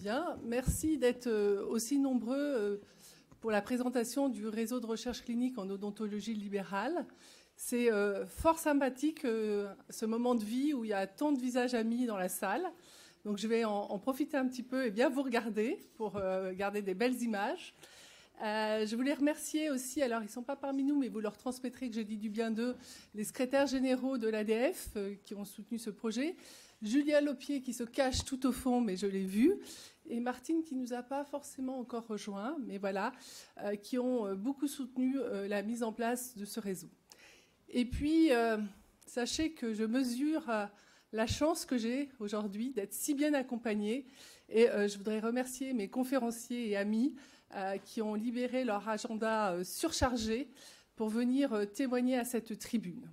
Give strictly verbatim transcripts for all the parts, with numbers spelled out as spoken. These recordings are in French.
Bien, merci d'être aussi nombreux pour la présentation du réseau de recherche clinique en odontologie libérale. C'est fort sympathique ce moment de vie où il y a tant de visages amis dans la salle. Donc je vais en, en profiter un petit peu et bien vous regarder pour garder des belles images. Euh, je voulais remercier aussi, alors ils ne sont pas parmi nous, mais vous leur transmettrez que j'ai dit du bien d'eux, les secrétaires généraux de l'A D F euh, qui ont soutenu ce projet, Julia Lopier qui se cache tout au fond, mais je l'ai vue, et Martine qui ne nous a pas forcément encore rejoint, mais voilà, euh, qui ont euh, beaucoup soutenu euh, la mise en place de ce réseau. Et puis, euh, sachez que je mesure euh, la chance que j'ai aujourd'hui d'être si bien accompagnée, et euh, je voudrais remercier mes conférenciers et amis Euh, qui ont libéré leur agenda euh, surchargé pour venir euh, témoigner à cette tribune.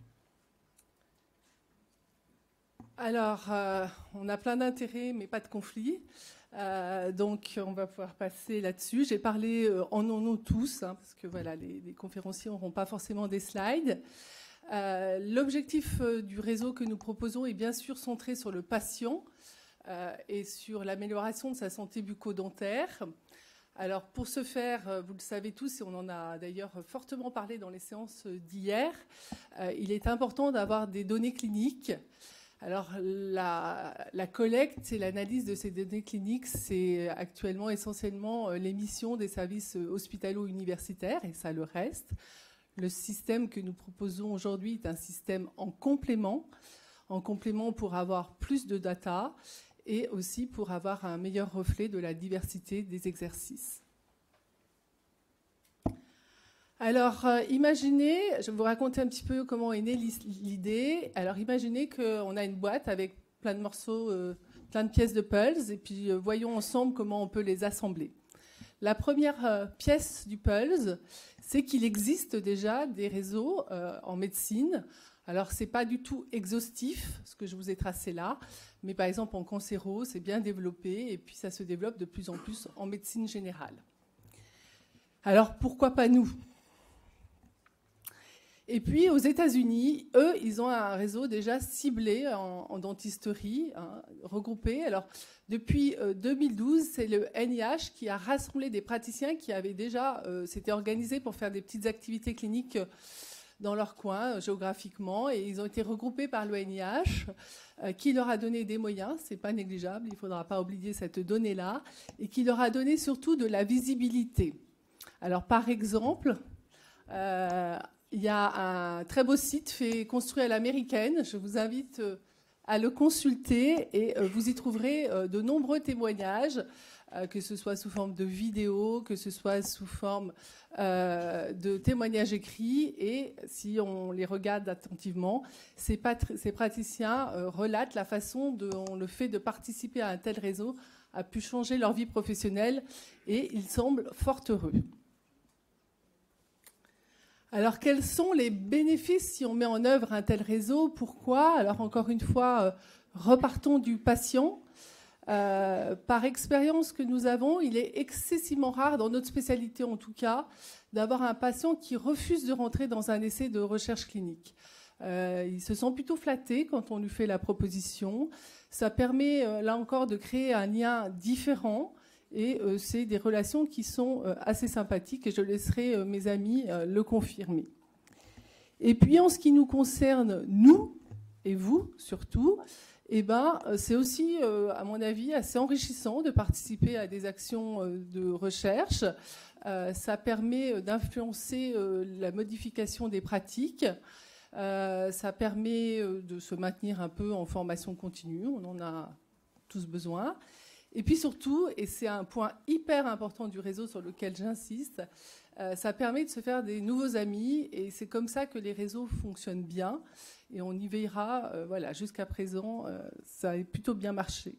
Alors, euh, on a plein d'intérêts, mais pas de conflits. Euh, donc, on va pouvoir passer là-dessus. J'ai parlé euh, en nom nous tous, hein, parce que voilà, les, les conférenciers n'auront pas forcément des slides. Euh, L'objectif euh, du réseau que nous proposons est bien sûr centré sur le patient euh, et sur l'amélioration de sa santé bucco-dentaire. Alors, pour ce faire, vous le savez tous, et on en a d'ailleurs fortement parlé dans les séances d'hier, euh, il est important d'avoir des données cliniques. Alors, la, la collecte et l'analyse de ces données cliniques, c'est actuellement essentiellement l'émission des services hospitalo-universitaires, et ça le reste. Le système que nous proposons aujourd'hui est un système en complément, en complément pour avoir plus de data, et aussi pour avoir un meilleur reflet de la diversité des exercices. Alors, euh, imaginez, je vais vous raconter un petit peu comment est née l'idée. Alors, imaginez qu'on a une boîte avec plein de morceaux, euh, plein de pièces de Pulse, et puis euh, voyons ensemble comment on peut les assembler. La première euh, pièce du Pulse, c'est qu'il existe déjà des réseaux euh, en médecine. Alors, ce n'est pas du tout exhaustif, ce que je vous ai tracé là, mais par exemple, en cancéro, c'est bien développé, et puis ça se développe de plus en plus en médecine générale. Alors, pourquoi pas nous ? Et puis, aux États-Unis, eux, ils ont un réseau déjà ciblé en, en dentisterie, hein, regroupé. Alors, depuis euh, deux mille douze, c'est le N I H qui a rassemblé des praticiens qui avaient déjà, euh, s'étaient organisés pour faire des petites activités cliniques euh, dans leur coin, euh, géographiquement, et ils ont été regroupés par l'O N I H, euh, qui leur a donné des moyens, c'est pas négligeable, il ne faudra pas oublier cette donnée-là, et qui leur a donné surtout de la visibilité. Alors, par exemple, euh, il y a un très beau site fait construit à l'américaine, je vous invite euh, à le consulter, et euh, vous y trouverez euh, de nombreux témoignages, euh, que ce soit sous forme de vidéos, que ce soit sous forme euh, de témoignages écrits, et si on les regarde attentivement, ces, ces praticiens euh, relatent la façon dont le fait de participer à un tel réseau a pu changer leur vie professionnelle, et ils semblent fort heureux. Alors, quels sont les bénéfices si on met en œuvre un tel réseau? Pourquoi? Alors, encore une fois, euh, repartons du patient. Euh, par expérience que nous avons, il est excessivement rare, dans notre spécialité en tout cas, d'avoir un patient qui refuse de rentrer dans un essai de recherche clinique. Euh, il se sent plutôt flatté quand on lui fait la proposition. Ça permet, euh, là encore, de créer un lien différent. Et euh, c'est des relations qui sont euh, assez sympathiques, et je laisserai euh, mes amis euh, le confirmer. Et puis, en ce qui nous concerne, nous, et vous surtout, eh ben, c'est aussi, euh, à mon avis, assez enrichissant de participer à des actions euh, de recherche. Euh, ça permet d'influencer euh, la modification des pratiques. Euh, ça permet euh, de se maintenir un peu en formation continue. On en a tous besoin. Et puis surtout, et c'est un point hyper important du réseau sur lequel j'insiste, euh, ça permet de se faire des nouveaux amis, et c'est comme ça que les réseaux fonctionnent bien, et on y veillera. Euh, voilà, jusqu'à présent, euh, ça a plutôt bien marché.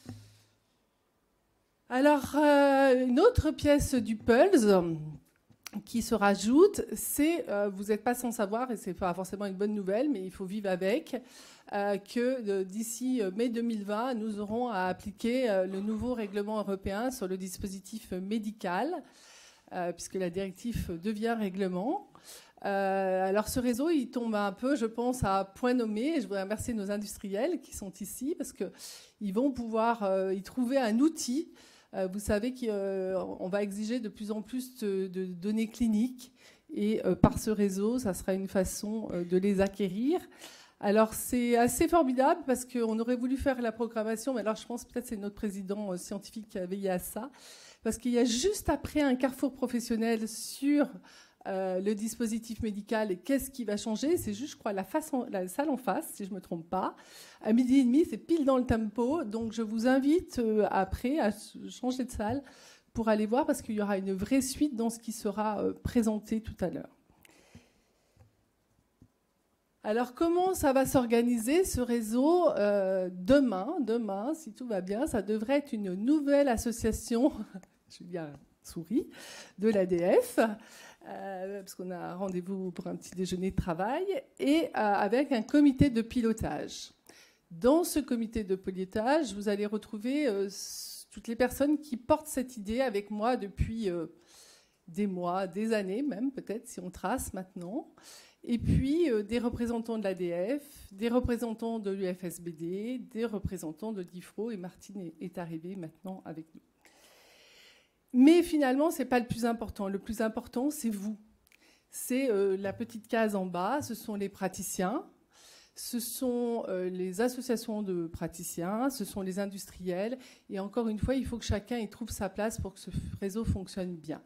Alors, euh, une autre pièce du Pulse qui se rajoute, c'est, euh, vous n'êtes pas sans savoir, et c'est pas forcément une bonne nouvelle, mais il faut vivre avec, euh, que euh, d'ici mai deux mille vingt, nous aurons à appliquer euh, le nouveau règlement européen sur le dispositif médical. euh, puisque la directive devient règlement. Euh, alors ce réseau, il tombe un peu, je pense, à point nommé. Et je voudrais remercier nos industriels qui sont ici parce qu'ils vont pouvoir euh, y trouver un outil. Euh, vous savez qu'on euh, va exiger de plus en plus de, de données cliniques et euh, par ce réseau, ça sera une façon euh, de les acquérir. Alors c'est assez formidable parce qu'on aurait voulu faire la programmation, mais alors je pense peut-être que c'est notre président euh, scientifique qui a veillé à ça, parce qu'il y a juste après un carrefour professionnel sur Euh, le dispositif médical et qu'est-ce qui va changer. C'est juste, je crois, la, face en, la salle en face, si je ne me trompe pas. À midi et demi, c'est pile dans le tempo. Donc, je vous invite euh, après à changer de salle pour aller voir parce qu'il y aura une vraie suite dans ce qui sera euh, présenté tout à l'heure. Alors, comment ça va s'organiser, ce réseau euh, demain, demain, si tout va bien, ça devrait être une nouvelle association, Julien sourit, de l'A D F. Euh, parce qu'on a un rendez-vous pour un petit déjeuner de travail, et euh, avec un comité de pilotage. Dans ce comité de pilotage, vous allez retrouver euh, toutes les personnes qui portent cette idée avec moi depuis euh, des mois, des années même, peut-être, si on trace maintenant. Et puis, euh, des représentants de l'A D F, des représentants de l'U F S B D, des représentants de DIFRO, et Martine est, est arrivée maintenant avec nous. Mais finalement, ce n'est pas le plus important. Le plus important, c'est vous. C'est euh, la petite case en bas, ce sont les praticiens, ce sont euh, les associations de praticiens, ce sont les industriels. Et encore une fois, il faut que chacun y trouve sa place pour que ce réseau fonctionne bien.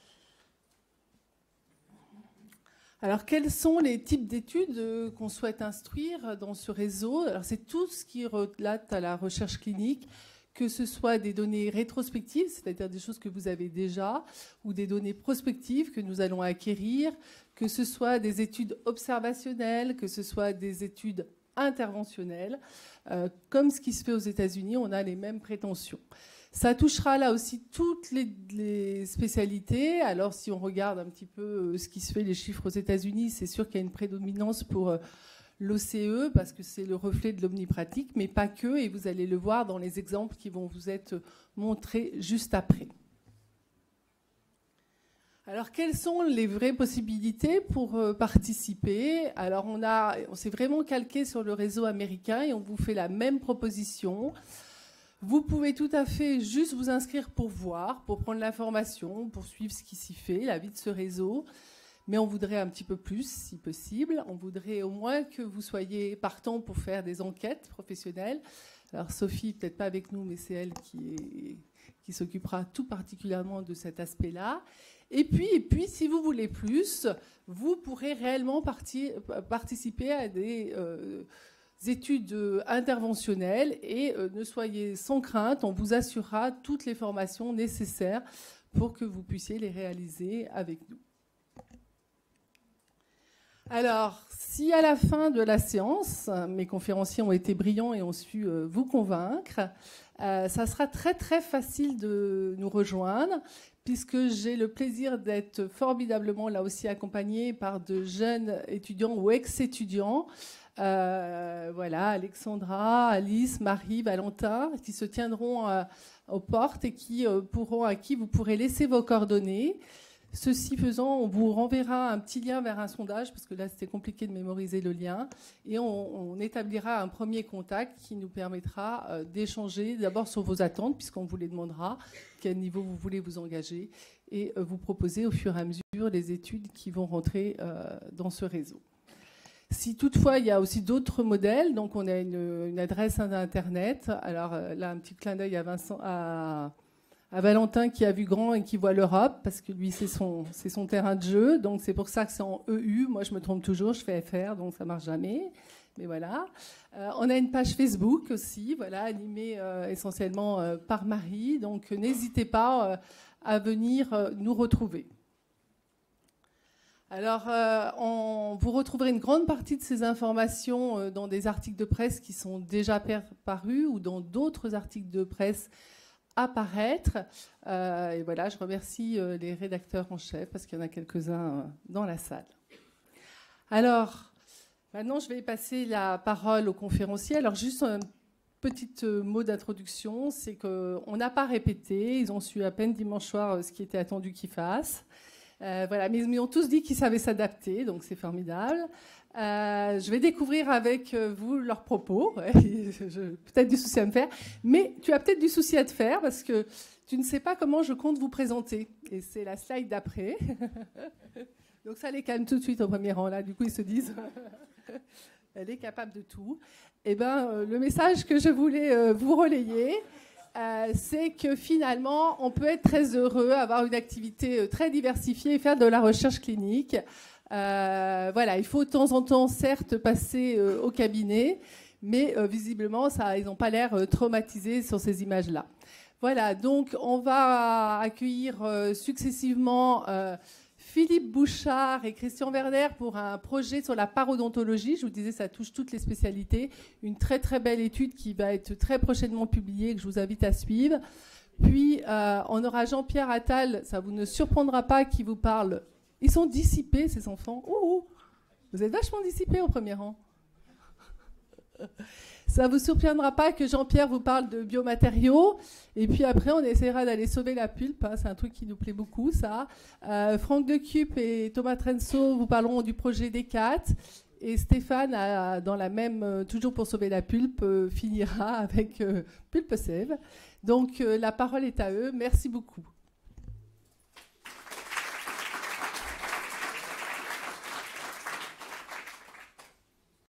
Alors, quels sont les types d'études euh, qu'on souhaite instruire dans ce réseau? Alors, c'est tout ce qui relate à la recherche clinique, que ce soit des données rétrospectives, c'est-à-dire des choses que vous avez déjà, ou des données prospectives que nous allons acquérir, que ce soit des études observationnelles, que ce soit des études interventionnelles. Euh, comme ce qui se fait aux États-Unis, on a les mêmes prétentions. Ça touchera là aussi toutes les, les spécialités. Alors, si on regarde un petit peu ce qui se fait, les chiffres aux États-Unis, c'est sûr qu'il y a une prédominance pour Euh, l'O C E, parce que c'est le reflet de l'omnipratique, mais pas que, et vous allez le voir dans les exemples qui vont vous être montrés juste après. Alors, quelles sont les vraies possibilités pour euh, participer? Alors, on, a, on s'est vraiment calqué sur le réseau américain et on vous fait la même proposition. Vous pouvez tout à fait juste vous inscrire pour voir, pour prendre l'information, pour suivre ce qui s'y fait, la vie de ce réseau. Mais on voudrait un petit peu plus, si possible. On voudrait au moins que vous soyez partant pour faire des enquêtes professionnelles. Alors Sophie, peut-être pas avec nous, mais c'est elle qui, est, qui s'occupera tout particulièrement de cet aspect-là. Et puis, et puis, si vous voulez plus, vous pourrez réellement partir, participer à des euh, études interventionnelles et euh, ne soyez sans crainte, on vous assurera toutes les formations nécessaires pour que vous puissiez les réaliser avec nous. Alors, si à la fin de la séance, mes conférenciers ont été brillants et ont su euh, vous convaincre, euh, ça sera très très facile de nous rejoindre, puisque j'ai le plaisir d'être formidablement là aussi accompagnée par de jeunes étudiants ou ex-étudiants. Euh, voilà, Alexandra, Alice, Marie, Valentin, qui se tiendront euh, aux portes et qui euh, pourront, à qui vous pourrez laisser vos coordonnées. Ceci faisant, on vous renverra un petit lien vers un sondage, parce que là, c'était compliqué de mémoriser le lien, et on, on établira un premier contact qui nous permettra euh, d'échanger d'abord sur vos attentes, puisqu'on vous les demandera, quel niveau vous voulez vous engager, et euh, vous proposer au fur et à mesure les études qui vont rentrer euh, dans ce réseau. Si toutefois, il y a aussi d'autres modèles, donc on a une, une adresse Internet. Alors là, un petit clin d'œil à Vincent... À, à Valentin qui a vu grand et qui voit l'Europe, parce que lui, c'est son, c'est son terrain de jeu. Donc, c'est pour ça que c'est en E U. Moi, je me trompe toujours, je fais F R, donc ça ne marche jamais. Mais voilà. Euh, on a une page Facebook aussi, voilà, animée euh, essentiellement euh, par Marie. Donc, euh, n'hésitez pas euh, à venir euh, nous retrouver. Alors, euh, on, vous retrouverez une grande partie de ces informations euh, dans des articles de presse qui sont déjà parus ou dans d'autres articles de presse apparaître. Euh, et voilà, je remercie euh, les rédacteurs en chef parce qu'il y en a quelques-uns euh, dans la salle. Alors, maintenant, je vais passer la parole aux conférenciers. Alors, juste un petite mot d'introduction, c'est qu'on n'a pas répété. Ils ont su à peine dimanche soir ce qui était attendu qu'ils fassent. Euh, voilà, mais ils m'ont tous dit qu'ils savaient s'adapter, donc c'est formidable. Euh, je vais découvrir avec vous leurs propos. Ouais, peut-être du souci à me faire, mais tu as peut-être du souci à te faire parce que tu ne sais pas comment je compte vous présenter. Et c'est la slide d'après. Donc ça les calme tout de suite au premier rang là. Du coup ils se disent, elle est capable de tout. Eh ben, euh, le message que je voulais euh, vous relayer, euh, c'est que finalement, on peut être très heureux, avoir une activité euh, très diversifiée et faire de la recherche clinique. Euh, voilà, il faut de temps en temps, certes, passer euh, au cabinet, mais euh, visiblement, ça, ils n'ont pas l'air euh, traumatisés sur ces images-là. Voilà, donc on va accueillir euh, successivement euh, Philippe Bouchard et Christian Werner pour un projet sur la parodontologie. Je vous disais, ça touche toutes les spécialités. Une très très belle étude qui va être très prochainement publiée, que je vous invite à suivre. Puis euh, on aura Jean-Pierre Attal, ça vous ne surprendra pas, qui vous parle. Ils sont dissipés, ces enfants. Ouh, vous êtes vachement dissipés au premier rang. Ça ne vous surprendra pas que Jean-Pierre vous parle de biomatériaux. Et puis après, on essaiera d'aller sauver la pulpe. Hein, c'est un truc qui nous plaît beaucoup, ça. Euh, Franck Decup et Thomas Trenso vous parleront du projet D quatre. Et Stéphane, a, dans la même, euh, toujours pour sauver la pulpe, euh, finira avec euh, Pulpe Sève. Donc, euh, la parole est à eux. Merci beaucoup.